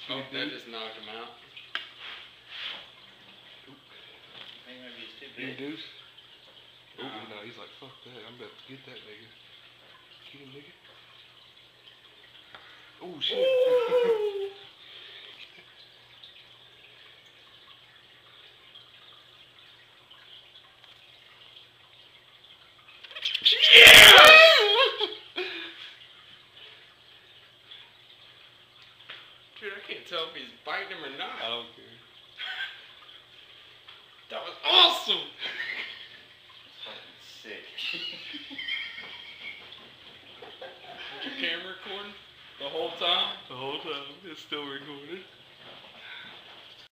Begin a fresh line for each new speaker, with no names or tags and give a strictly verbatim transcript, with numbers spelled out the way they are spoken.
Oh, that just knocked him out.
I think maybe it's too
You
big.
deuce? Oh,
Uh-uh.
no, he's like, fuck that. I'm about to get that nigga. Get him, nigga. Oh, shit.
Ooh. Yeah! Dude, I can't tell if he's biting him or not.
I don't care.
That was awesome!
That's fucking sick.
Is your camera recording the whole time?
The whole time. It's still recorded.